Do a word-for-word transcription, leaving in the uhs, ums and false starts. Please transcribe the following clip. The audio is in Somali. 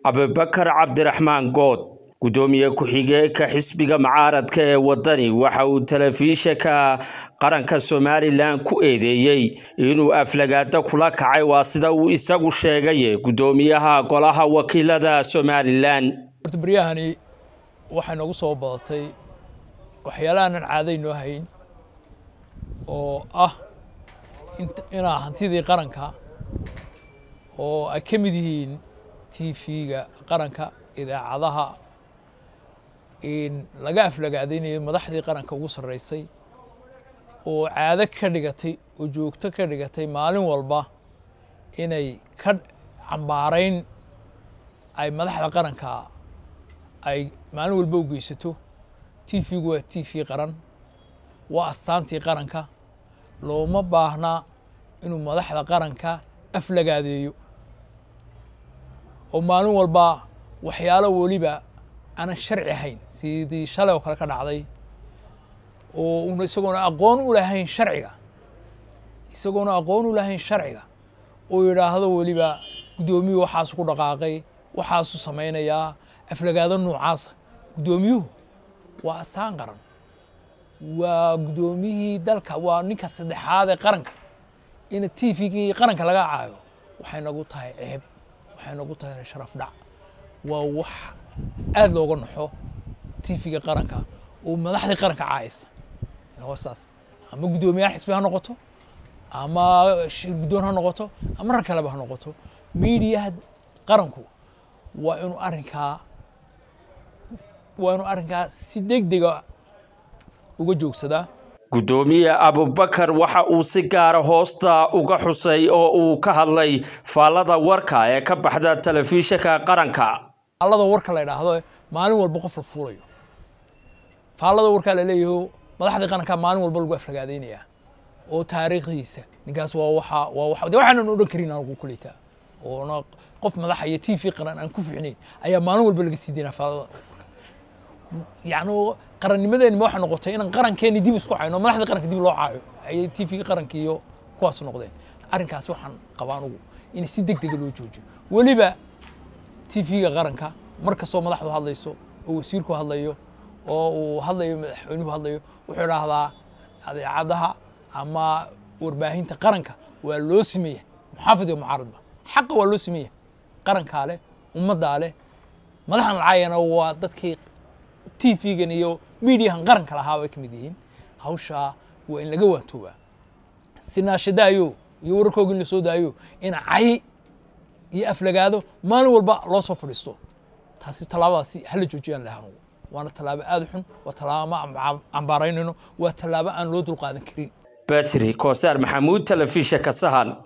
Abubakar Cabdiraxmaan Good gudoomiye ku-xigeenka xisbiga mucaaradka ee wadani waxa uu telefishinka qaranka Soomaaliland ku eedeeyay inuu aflagaada kula kacay waa sida uu isagu sheegay gudoomiyaha golaha wakiilada Soomaaliland. Baryaahani waxa nagu soo badatay waxyaalahan aan caadayno ahayn oo ah inaa hantidii qaranka oo ay ka mid yihiin T V-ga qaranka idaacadaha in laga aflagaadeynayo madaxdii qaranka ugu sareysay oo caado ka dhigatay oo joogto ka dhigatay maalin walba inay ka cambaarayn ay madaxda qaranka ay maalin walba u geysato. T V-gu waa T V qaran, waa astaantii qaranka, looma baahna inuu madaxda qaranka aflagaadeeyo oo maalin walba waxyaalo waliba ana sharci ahayn sidii shalay oo kale ka dhacday oo uu isagoona aqoon u lahayn sharciga isagoona aqoon u lahayn sharciga oo yiraahdo waliba gudoomiyuhu waxaas ku dhaqaaqay waxaas u sameeynaya aflagaado noocaas. Gudoomiyuhu waa astaan qaran, waa gudoomiyihii dalka, waa ninka saddexaad ee qaranka. in T V-gii qaranka laga caayo waxay nagu tahay ceeb, waxay nagu tahay sharaf dhac, waa wax aad looga naxo. T V-ga qaranka oo madaxda qaranka caayisa noosaas ama gudoomiyaha xisbi ha noqoto ama shir gudoon ha noqoto ama rag kale ha noqoto, media qaranku waa inuu arrinka waa inuu arrinka si degdeg ah uga joogsadaa. Gudoomiye Abubakar waxa uu si gaar ah hoosta uga xusay oo uu ka hadlay faalada warka ee ka baxda telefishinka qaranka. Faalada warka la yiraahdo maalin walba qof la fuulayo. Faalada warka la leeyahay madaxda qaranka maalin walba lagu aflagaadeynaya oo taariikhdiisa ninkaas waa waxa waa waxa waxaan u dhan karin aan ku kulita oo qof madax iyo T V qaran aan ku fiicnay ayaa maalin walba laga sii diina faalada. يعني قرنيمدين ما waxaan noqotay in qarankeeni dib isku cayno madaxda qaranka dib loo caayo ay T V qaranka iyo kuwaas noqdeen. Arrinkaas waxaan qabaan ugu in si degdeg loo joojiyo waliba T V-ga qaranka marka soo madaxdu hadlayso oo wasiirku hadlayo oo uu hadlayo madaxweynuhu hadlayo wuxuu raahdaa adeecadaha ama warbaahinta qaranka waa loo sameeyay muxaafid iyo mucaaradba xaq waa loo sameeyay qaranka leh ummadda leh madaxan caayana waa dadkii T V-gan iyo media qaranka lahaa way kamid yihiin. Hawsha waa in laga waantooba sinaashadaayo iyo warkooda la soo daayo in ay iyo aflagaado maalin walba loo soo fadhiisto. taasi talaabadaasi hal joojiyaan lahayn waana talaabo aad xun, waa talaabo aan ambaaraynayno, waa talaabo aan loo dul qaadan karin. Batri Koosar Maxamuud, telefishinka Sahan.